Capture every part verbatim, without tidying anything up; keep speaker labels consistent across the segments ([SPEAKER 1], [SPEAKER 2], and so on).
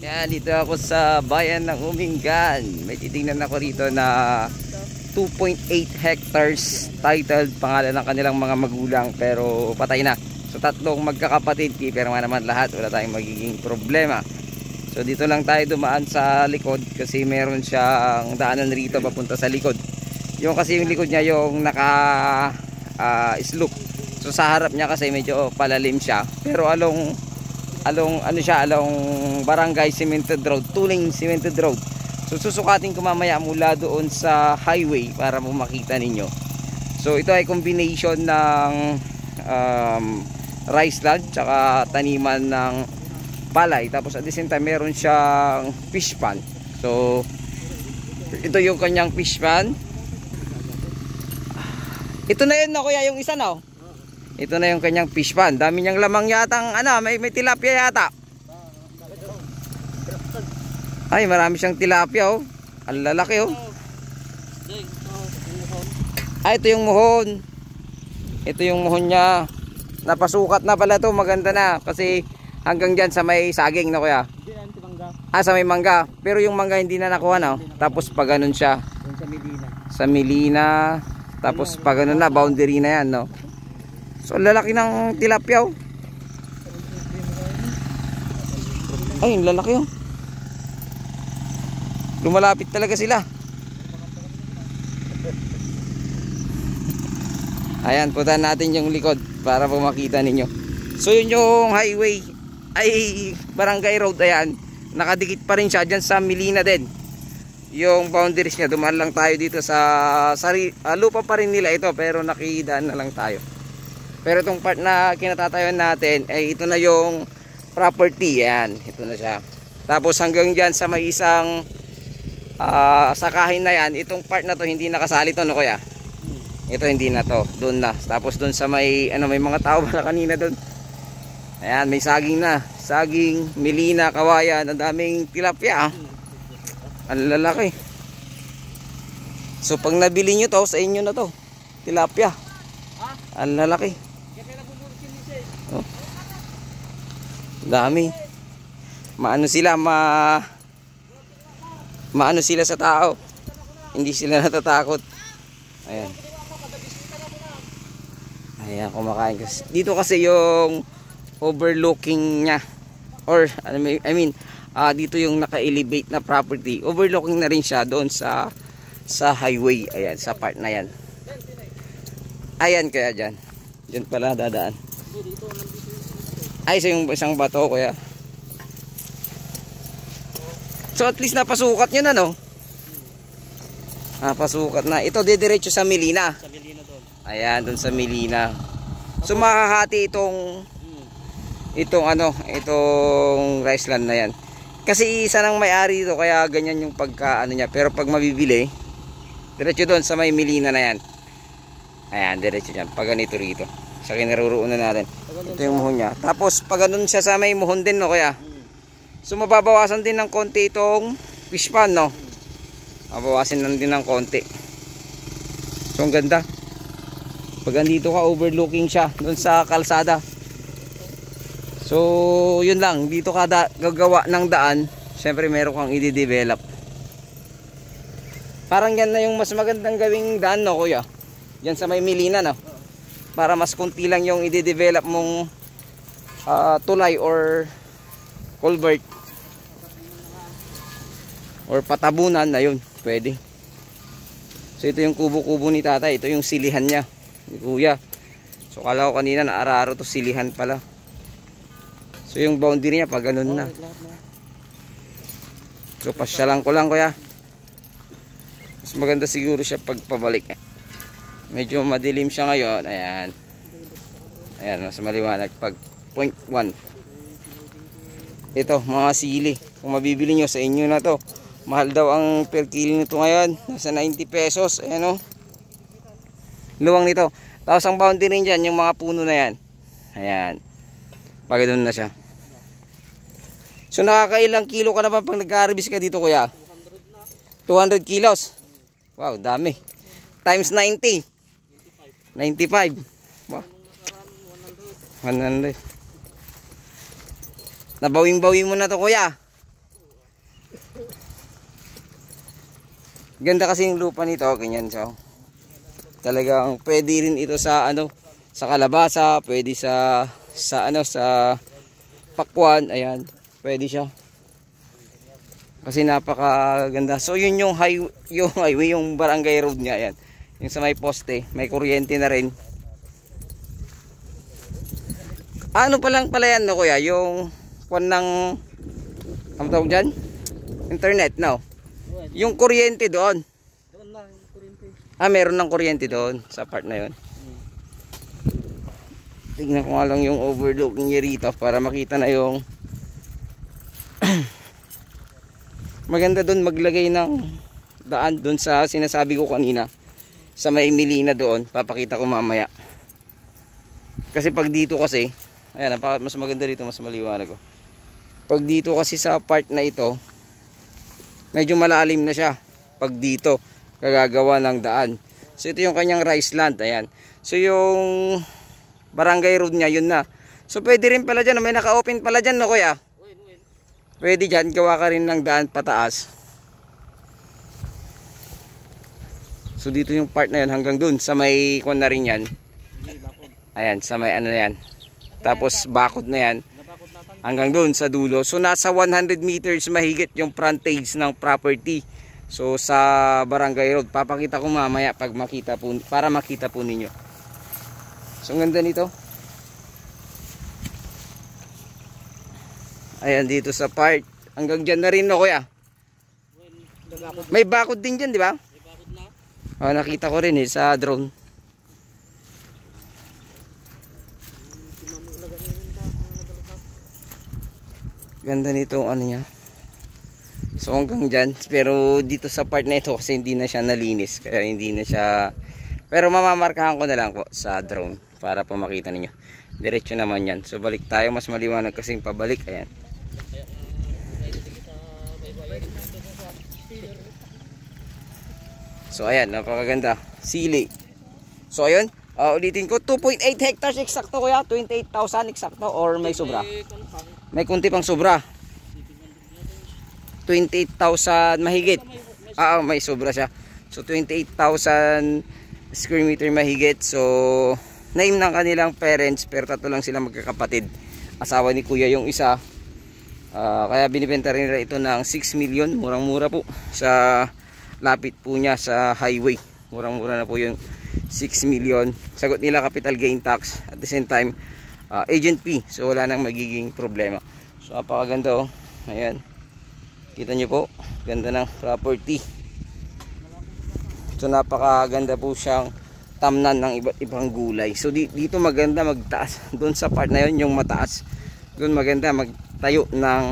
[SPEAKER 1] Ayan, dito ako sa bayan ng Umingan. May titingnan ako rito na two point eight hectares titled, pangalan ng kanilang mga magulang, pero patay na. So tatlong magkakapatid, keeper naman lahat, wala tayong magiging problema. So dito lang tayo dumaan sa likod kasi meron siyang daanan rito papunta sa likod. Yung kasi yung likod niya yung naka uh, slope. So sa harap niya kasi medyo palalim siya, pero along along ano siya, along barangay cemented road, two lane cemented road. So susukatin ko mamaya mula doon sa highway para mo makita ninyo. So ito ay combination ng um, rice land tsaka taniman ng palay, tapos at the same time meron siyang fish pond. So ito yung kanyang fish pond. Ito na yun na kuya, yung isa na oh. Ito na yung kanyang fish pond. Dami niyang lamang yatang ano, may, may tilapia yata. Ay, marami siyang tilapia oh. Ang lalaki oh. Ay, ito yung muhon. Ito yung muhon niya. Napasukat na pala to, maganda na. Kasi hanggang dyan sa may saging na kuya. Ah, sa may mangga. Pero yung mangga hindi na nakuha na oh. Tapos pa ganun siya.
[SPEAKER 2] Sa Milina.
[SPEAKER 1] Sa Milina. Tapos pa ganun na, boundary na yan no. So lalaki ng tilapia oh. Ay, lalaki oh. Lumalapit talaga sila. Ayan, puntahan natin yung likod para po makita ninyo. So yun yung highway, ay barangay road, ayan. Nakadikit pa rin siya dyan sa Milina din. Yung boundaries niya, dumaan lang tayo dito sa sari, uh, lupa pa rin nila ito, pero nakidaan na lang tayo. Pero itong part na kinatatayuan natin ay ito na yung property. Yan, ito na siya. Tapos hanggang dyan sa may isang uh, sakahin na yan, itong part na to hindi nakasali to no kuya. Ito hindi na to, doon na. Tapos doon sa may ano, may mga tao na kanina doon. Ayan, may saging na. Saging, Milina, kawayan, ang daming tilapia ah. Ang lalaki. So pag nabili nyo to, sa inyo na to. Tilapia. Ang lalaki. Oh. Dami. Maano sila, ma maano sila sa tao. Hindi sila natatakot. Ayan. Ayan, kumakain kasi. Dito kasi yung overlooking niya. Or I mean, uh, dito yung naka-elevate na property. Overlooking na rin siya doon sa sa highway. Ayan, sa part na yan. Ayan, kaya dyan. Dyan pala dadaan. Ay, isa yung isang bato kuya. So at least napasukat nyo na no. Napasukat na. Ito didiretso sa Milina.
[SPEAKER 2] Sa Milina doon.
[SPEAKER 1] Ayan, doon sa Milina. So makakahati itong itong ano, itong rice land na yan. Kasi isa nang may-ari dito, kaya ganyan yung pagka ano niya. Pero pag mabibili, diretso doon sa may Milina na yan. Ayan, diretso dyan. Pag ganito rito. Sa kinaruroonan natin. Ito yung muhon niya. Tapos pag ganun siya sa may muhon din no kaya. So mababawasan din ng konti itong fish pond no. Mabawasan lang din ng konti. So ang ganda. Pag andito ka, overlooking siya doon sa kalsada. So yun lang, dito ka da gagawa ng daan. Siyempre meron kang i-develop. Parang yan na yung mas magandang gawing daan no kuya. Yan sa may Milina no. Para mas kunti lang yung i-develop mong uh, tulay or culvert or patabunan na yun, pwede. So ito yung kubo-kubo ni tatay. Ito yung silihan niya ni kuya. So kala ko kanina na araro to, silihan pala. So yung boundary niya pag ganun na. So pasyalan ko lang kuya. Mas maganda siguro siya pag pabalik. Medyo madilim siya ngayon. Ayan. Ayan, mas maliwanag pag point one. Ito, mga sili. Kung mabibili nyo sa inyo na to. Mahal daw ang per kilo nito ngayon. Nasa ninety pesos. Ayan o. Luwang nito. Tapos ang boundary dyan, yung mga puno na yan. Ayan. Pag doon na siya. So nakakailang kilo ka naman pag nag-harvest ka dito kuya? two hundred kilos. Wow, dami. Times ninety. ninety-five. Wow. one hundred. Nabawing-bawi mo na to kuya. Ganda kasi yung lupa nito, ganyan so. Talagang pwede rin ito sa ano, sa kalabasa, pwede sa sa ano sa pakwan, ayan, pwede siya. Kasi napakaganda. So yun yung highway, yung highway, yung barangay road niya, ayan. Yung sa may poste, may kuryente na rin. Ano pa lang pala yan no kuya, yung kwan ng ano tawag dyan? Internet, no? Yung kuryente doon.
[SPEAKER 2] Doon na yung kuryente.
[SPEAKER 1] Ah, meron ng kuryente doon sa part na yun. Tignan ko nga lang yung overlook niya rito para makita na yung maganda doon maglagay ng daan doon sa sinasabi ko kanina sa may Milina doon, papakita ko mamaya. Kasi pag dito kasi, ayan, mas maganda dito, mas maliwanag ko. Pag dito kasi sa part na ito, medyo malalim na siya. Pag dito, kagagawa ng daan. So ito yung kanyang rice land, ayan. So yung barangay road niya, yun na. So pwede rin pala dyan, may naka-open pala dyan, no kuya? Pwede dyan, gawa ka rin ng daan pataas. So dito yung part na yun hanggang dun sa may kwan na rin yan. Ayan, sa may ano na yan. Tapos bakod na yan hanggang dun sa dulo. So nasa one hundred meters mahigit yung frontage ng property. So sa barangay road, papakita ko mamaya pag makita po, para makita po ninyo. So ang ganda nito. Ayan dito sa part. Hanggang dyan na rin no kuya. May bakod din dyan di ba?
[SPEAKER 2] May bakod na.
[SPEAKER 1] Oh, nakita ko rin eh sa drone. Ganda nito ano niya. So hanggang dyan. Pero dito sa part na ito kasi hindi na siya nalinis. Kaya hindi na siya. Pero mamamarkahan ko na lang po sa drone. Para po makita ninyo. Diretso naman yan. So balik tayo. Mas maliwanag kasing pabalik. Ayan. So ayan, napakaganda. Sili. So ayun, uh, ulitin ko, two point eight hectares eksakto kuya, twenty-eight thousand eksakto or may sobra? May kunti pang sobra. twenty-eight thousand mahigit. Ah, may sobra siya. So twenty-eight thousand square meter mahigit. So name ng kanilang parents, pero tatlo lang sila magkakapatid. Asawa ni kuya yung isa. Uh, kaya binibenta rin nila ito ng six million, murang-mura po sa lapit po niya sa highway. Murang-mura na po yung six million. Sagot nila capital gain tax at the same time uh, agent fee. So wala nang magiging problema. So napakaganda oh. Ayan. Kita nyo po, ganda ng property. So napakaganda po siyang tamnan ng iba't ibang gulay. So dito maganda magtaas. Doon sa part na yun yung mataas. Doon maganda magtayo ng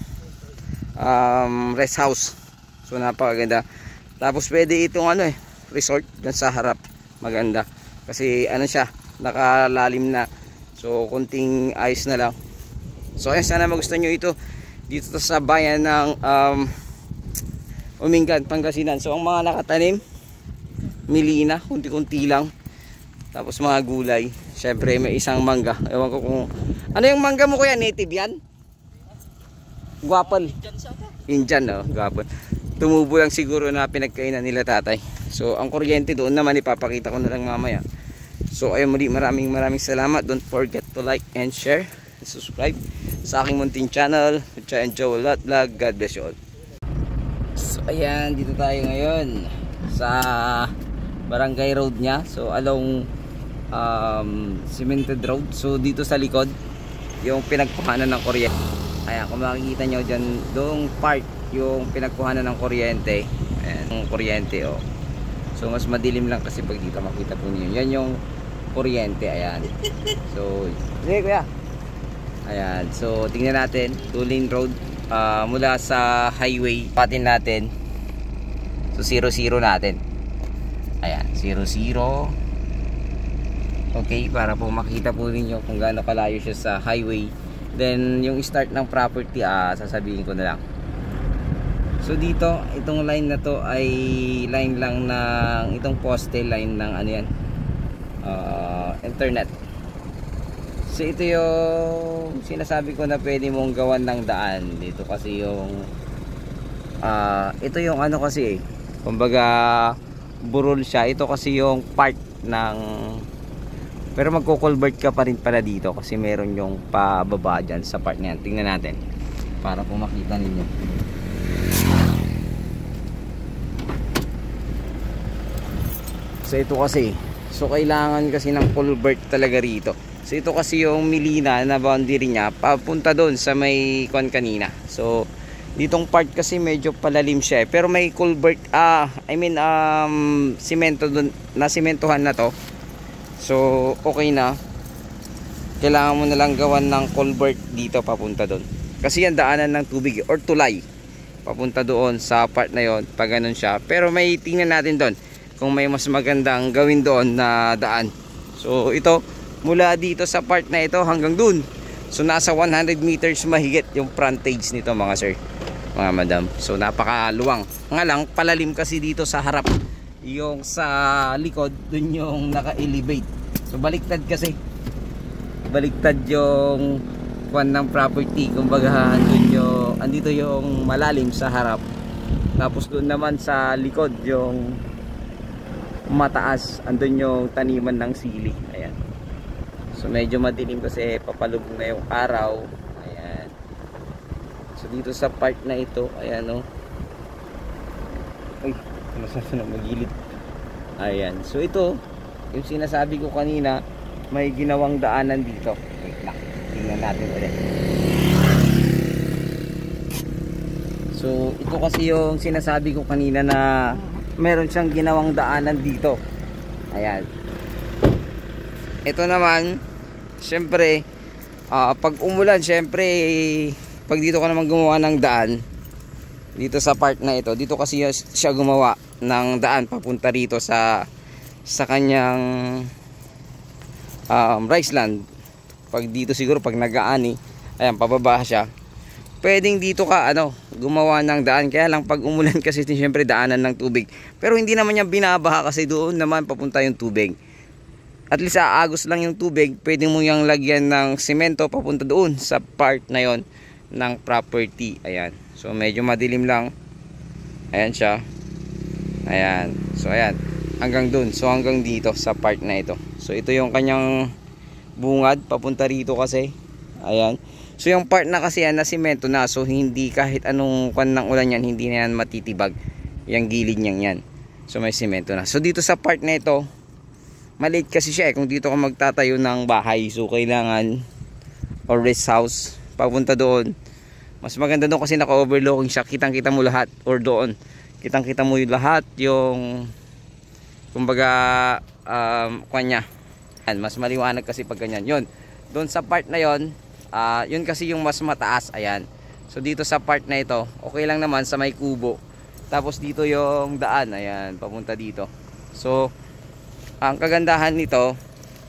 [SPEAKER 1] um, rest house. So napakaganda. Tapos pwede itong ano eh, resort dyan sa harap. Maganda. Kasi ano siya, nakalalim na. So konting ayos na lang. So ayun, sana magustuhan nyo ito. Dito to sa bayan ng um, Umingan, Pangasinan. So ang mga nakatanim, Milina, kunti-kunti lang. Tapos mga gulay. Syempre may isang mangga. Ewan ko kung... Ano yung mangga mo kuya? Native yan? Guwapal. Indian, no? Guwapal. Tumubo lang siguro na pinagkainan nila tatay. So ang kuryente doon naman ipapakita ko na lang mamaya. So ayun, muli maraming maraming salamat. Don't forget to like and share and subscribe sa aking munting channel, Cha and Joe Lot Vlog. God bless you all. So ayan, dito tayo ngayon sa barangay road niya. So along um, cemented road. So dito sa likod yung pinagkuhanan ng kuryente. Ayan, kung makikita nyo dyan, doong part yung pinagkuhanan ng kuryente. Ayan, yung kuryente oh. So mas madilim lang kasi pag dito makita po niyo. Yan yung kuryente, ayan. So, sige kuya. Ayan, so tingnan natin, two lane road uh, mula sa highway patin natin. So zero zero natin. Ayan, zero zero. Okay, para po makita po ninyo kung gaano kalayo siya sa highway. Then yung start ng property, ah, sasabihin ko na lang. So dito, itong line na to ay line lang ng itong poste line ng ano yan, uh, internet. So ito yung sinasabi ko na pwede mong gawan ng daan dito kasi yung uh, ito yung ano kasi Kumbaga burol siya. Ito kasi yung part ng, pero magko-culvert ka pa rin pala dito kasi meron yung pababa dyan sa part na yan. Tingnan natin para po makita ninyo. So ito kasi, so kailangan kasi ng culvert talaga rito. So ito kasi yung Milina na boundary niya papunta doon sa may kwan kanina. So ditong part kasi medyo palalim siya eh. Pero may culvert, ah, I mean um, simento doon, na simentohan na to. So okay na. Kailangan mo na lang gawan ng culvert dito papunta doon. Kasi yan daanan ng tubig or tulay papunta doon sa part na yon pag ganun siya. Pero may tingnan natin doon kung may mas magandang gawin doon na daan. So ito mula dito sa part na ito hanggang doon. So nasa one hundred meters mahigit yung frontage nito mga sir, mga madam. So napakaluwang. Nga lang palalim kasi dito sa harap. Yung sa likod dun yung naka-elevate. So baliktad kasi. Baliktad yung kuan ng property. Kumbaga andun yung, andito yung malalim sa harap. Tapos doon naman sa likod yung mataas. Andun yung taniman ng sili. Ayan. So medyo madilim kasi papalubog na yung araw. Ayan. So dito sa part na ito, ayan o. Uy, masasa na magilid. Ayan. So ito, yung sinasabi ko kanina, may ginawang daanan dito. Wait lang. Tingnan natin ulit. So ito kasi yung sinasabi ko kanina na meron siyang ginawang daanan dito. Ayan. Ito naman, syempre, uh, pag umulan, syempre, pag dito ka naman gumawa ng daan, dito sa part na ito, dito kasi siya gumawa ng daan papunta rito sa sa kanyang um, rice land. Pag dito siguro, pag nag-aani, ayan, pababa siya. Pwedeng dito ka, ano, gumawa ng daan. Kaya lang pag umulan kasi, syempre, daanan ng tubig. Pero hindi naman niya binabaha kasi doon naman papunta yung tubig. At least aagos lang yung tubig, pwede mo yung lagyan ng semento papunta doon sa part na yon ng property. Ayan. So medyo madilim lang. Ayan siya. Ayan. So ayan. Hanggang doon. So hanggang dito sa part na ito. So ito yung kanyang bungad papunta rito kasi. Ayan. So yung part na kasi yan na semento na. So hindi kahit anong kwan ng ulan yan, hindi na yan matitibag. Yung gilid niyang yan. So may semento na. So dito sa part na ito, maliit kasi siya eh kung dito ka magtatayo ng bahay. So kailangan or rest house papunta doon. Mas maganda doon kasi naka-overlooking siya. Kitang kita mo lahat. Or doon kitang kita mo yung lahat. Yung kumbaga um, kanya. Mas maliwanag kasi pag ganyan. Yun. Doon sa part na yon, uh, yun kasi yung mas mataas. Ayan. So dito sa part na ito, okay lang naman sa may kubo. Tapos dito yung daan. Ayan. Papunta dito. So ang kagandahan nito,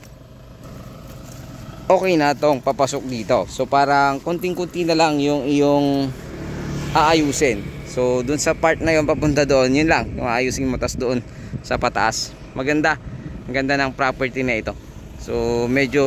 [SPEAKER 1] okay na tong papasok dito. So parang kunting-kunti na lang yung iyong aayusin. So dun sa part na yon papunta doon, yun lang yung aayusin mo, tas doon sa pataas. Maganda. Ang ganda ng property na ito. So medyo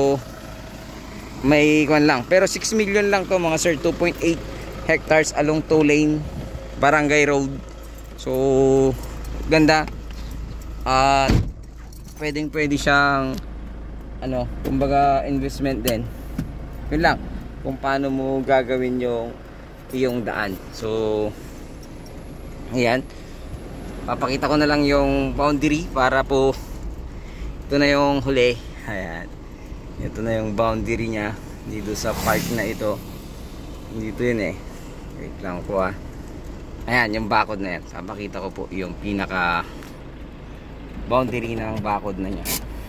[SPEAKER 1] may kwan lang. Pero six million lang to mga sir. Two point eight hectares along two lane barangay road. So ganda. At uh, pwedeng pwede siyang ano, kumbaga investment din. Yun lang kung paano mo gagawin yung iyong daan. So ayan, papakita ko na lang yung boundary para po ito na yung huli. Ayan, ito na yung boundary nya dito sa part na ito. Dito yun eh. Wait lang po ah. Ayan, yung bakod na yan. Papakita ko po yung pinaka boundary ng bakod na niya.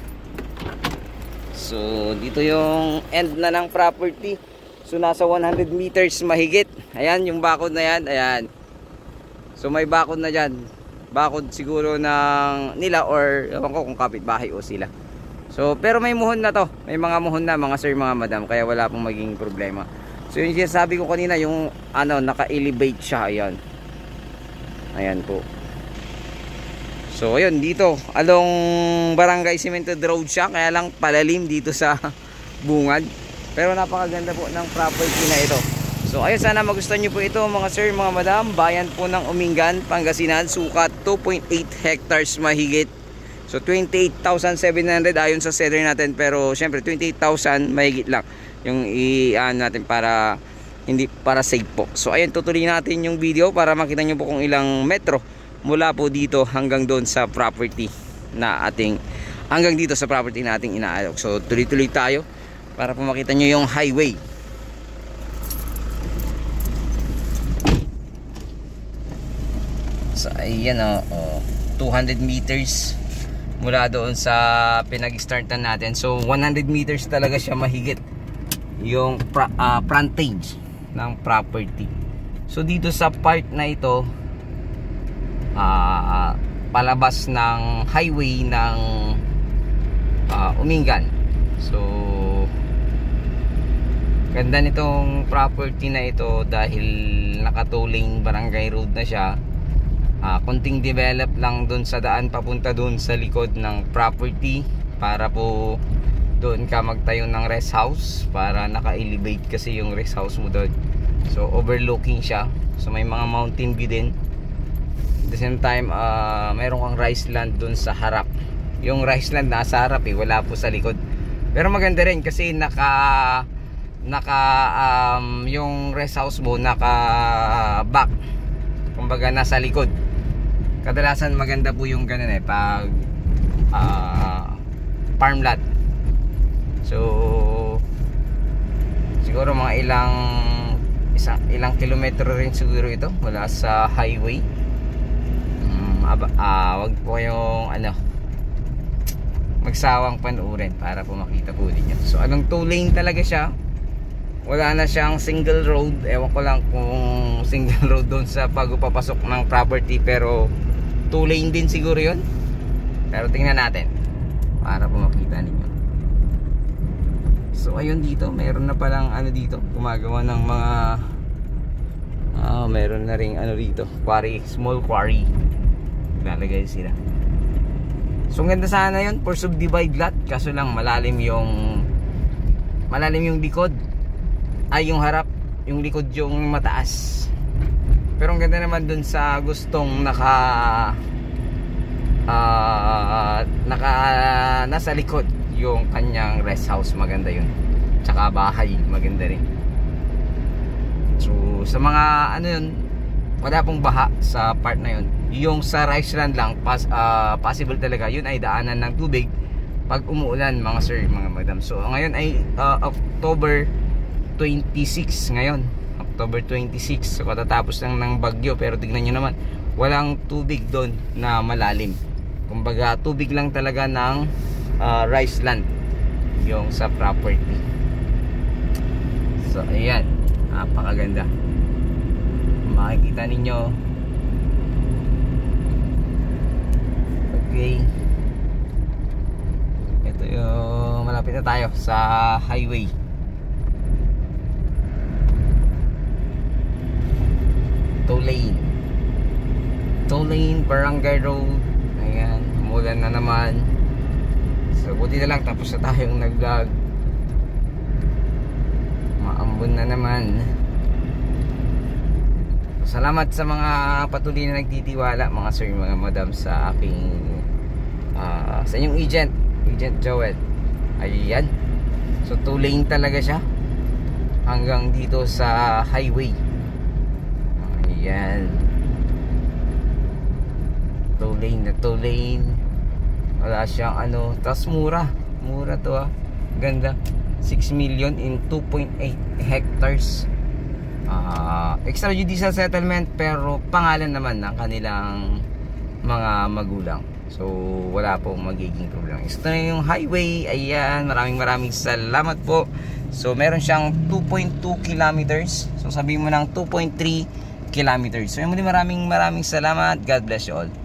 [SPEAKER 1] So dito yung end na ng property. So nasa one hundred meters mahigit. Ayan yung bakod na yan. Ayan. So may bakod na dyan. Bakod siguro ng nila or ewan ko kung kapitbahay o sila. So pero may muhon na to. May mga muhon na mga sir, mga madam. Kaya wala pong maging problema. So yung sinasabi ko kanina, yung ano, naka-elevate siya. Ayan. Ayan po. So ayun, dito along Barangay Cemented Road siya, kaya lang palalim dito sa bungad. Pero napakaganda po ng property na ito. So ayun, sana magustuhan nyo po ito mga sir, mga madam. Bayan po ng Umingan, Pangasinan. Sukat two point eight hectares mahigit. So twenty-eight thousand seven hundred ayon sa seller natin. Pero syempre twenty-eight thousand mahigit lang yung i-ano natin para hindi para safe po. So ayun, tutuloy natin yung video para makita nyo po kung ilang metro mula po dito hanggang doon sa property na ating hanggang dito sa property na ating inaalok. So tuloy-tuloy tayo para po makita nyo yung highway. So ayan o, oh, two hundred meters mula doon sa pinag-startan natin. So one hundred meters talaga siya mahigit yung uh, frontage ng property. So dito sa part na ito, uh, palabas ng highway ng uh, Umingan. So ganda nitong property na ito dahil nakatuling barangay road na siya. Uh, konting develop lang doon sa daan papunta doon sa likod ng property para po doon ka magtayo ng rest house, para naka-elevate kasi yung rest house mo doon. So overlooking siya, so may mga mountain view din. At the same time, uh, mayroon kang rice land doon sa harap. Yung rice land nasa harap eh, wala po sa likod. Pero maganda rin kasi naka naka um, yung rest house mo naka back, kumbaga nasa likod. Kadalasan maganda po yung ganun eh pag uh, farm lot. So siguro mga ilang isang, ilang kilometro rin siguro ito mula sa highway. um, uh, wag po kayong ano magsawang panuorin para po makita po ninyo. So anong two lane talaga siya, wala na siyang single road. Ewan ko lang kung single road doon sa pagpapasok ng property, pero two lane din siguro yun. Pero tingnan natin para po makita ninyo. So ayun, dito meron na palang ano dito, gumagawa ng mga ah, meron na ring ano dito, quarry, small quarry lalagay sila. So ang ganda sana yun for subdivide lot, kaso lang malalim yung malalim yung likod, ay yung harap, yung likod yung mataas. Pero ang ganda naman dun sa gustong naka uh, naka nasa likod yung kanyang rest house, maganda yun. Tsaka bahay, maganda rin. So sa mga ano yun, wala pong baha sa part na yun. Yung sa rice land lang pas, uh, possible talaga yun ay daanan ng tubig pag umuulan mga sir, mga madam. So ngayon ay uh, October twenty-six ngayon, October twenty-six. So katatapos lang ng bagyo, pero tignan nyo naman, walang tubig doon na malalim. Kumbaga tubig lang talaga ng uh, rice land yung sa property. So ayan, napakaganda. Makikita ninyo. Okay, ito yung malapit na tayo sa highway. Two lane Two lane barangay road. Ayan, umulan na naman. So buti na lang tapos na tayong nag-vlog. Maambon na naman. Salamat sa mga patuloy na nagtitiwala mga sir, mga madam sa aking uh, sa inyong agent, Agent Joel. Ayan. So two lane talaga siya hanggang dito sa highway. Ayan, two lane na two lane. Wala siyang ano, tas mura. Mura to ah. Ganda. six million in two point eight hectares. Uh, extrajudicial settlement, pero pangalan naman ng kanilang mga magulang. So wala pong magiging problema. Ito na yung highway. Ayan, maraming maraming salamat po. So meron siyang two point two kilometers. So sabihin mo ng two point three kilometers. So muli maraming maraming salamat. God bless you all.